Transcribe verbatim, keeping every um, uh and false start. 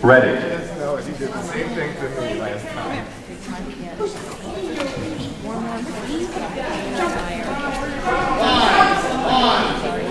Ready. Just know he did the same thing to me last time. One, one.